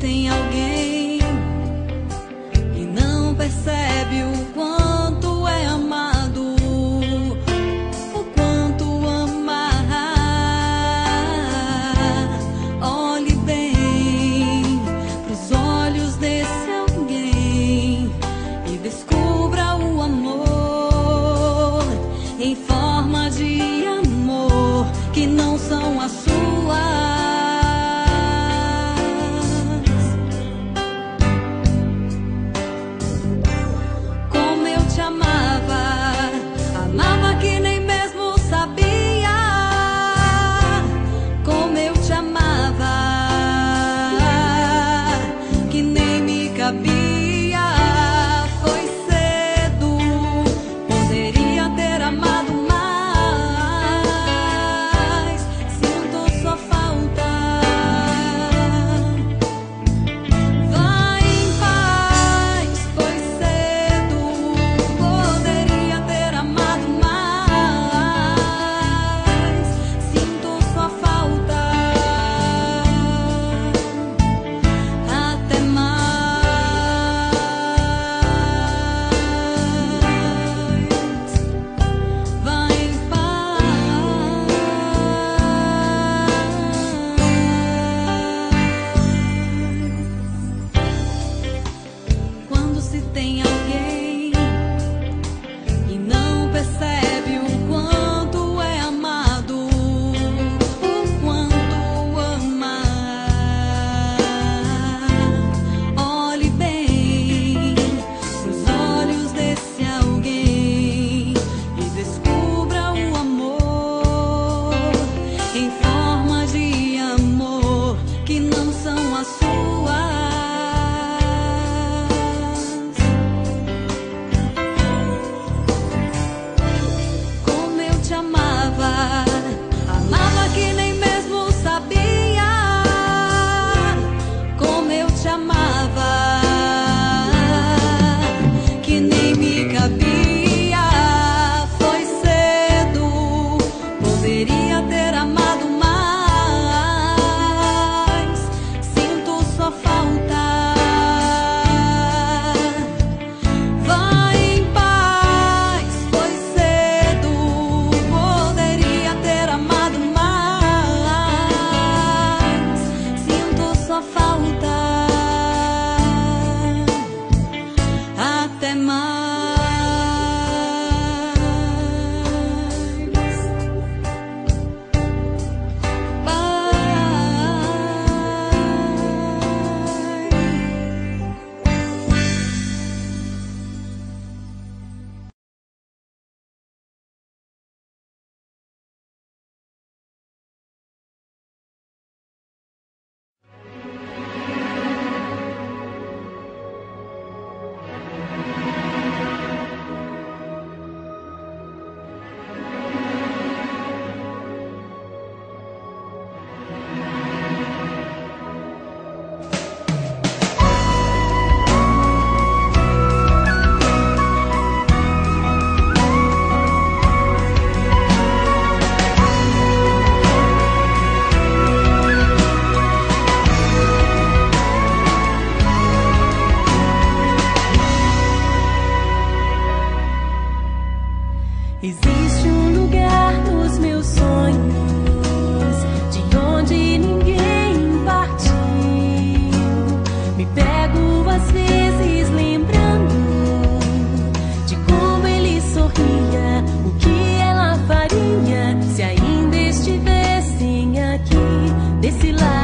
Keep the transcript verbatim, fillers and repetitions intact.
tem alguém e não percebe o quanto é amado, o quanto ama, olhe bem pros olhos desse alguém e descubra o amor em forma de amor que não são as suas. Como eu te amava, amava que nem mesmo sabia. Como eu te amava, que nem me cabia. Foi cedo, poderia ter amado mais. Sinto sua falta. Vai em paz, foi cedo, poderia ter amado mais. Sinto sua falta. Até mais. Vai em paz. Quando se tem alguém e não percebe o quanto é amado, o quanto ama, olhe bem pros olhos desse alguém e descubra o amor em forma de amor que não são as suas. Como eu te amava, amava que nem mesmo sabia. Como eu te amava, que nem me cabia. Foi cedo, poderia ter amado mais. Sinto sua falta. Vai em paz, foi cedo, poderia ter amado mais. Sinto sua falta. Até mais. Existe um lugar nos meus sonhos de onde ninguém partiu. Me pego às vezes lembrando de como ele sorria, o que ela faria se ainda estivessem aqui desse lado.